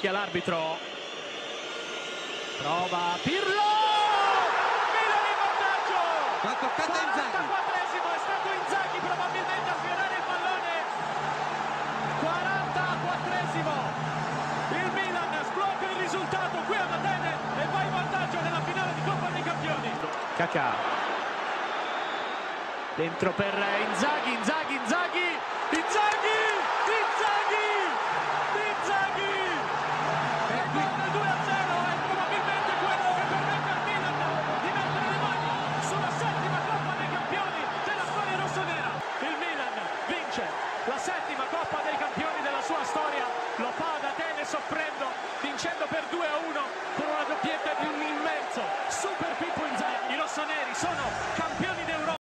fischia l'arbitro. Prova Pirlo! Milan in vantaggio! La toccata Inzaghi. 44esimo, è stato Inzaghi probabilmente a sfiorare il pallone. 44esimo. Il Milan sblocca il risultato qui ad Atene e va in vantaggio nella finale di Coppa dei Campioni. Kaká. Dentro per Inzaghi, Inzaghi! E il gol del 2-0 è probabilmente quello che permette al Milan di mettere le mani sulla settima Coppa dei Campioni della storia rossonera. Il Milan vince la settima Coppa dei Campioni della sua storia, lo fa ad Atene soffrendo, vincendo per 2-1 con una doppietta di un immenso Super Pippo Inzaghi. I rossoneri sono campioni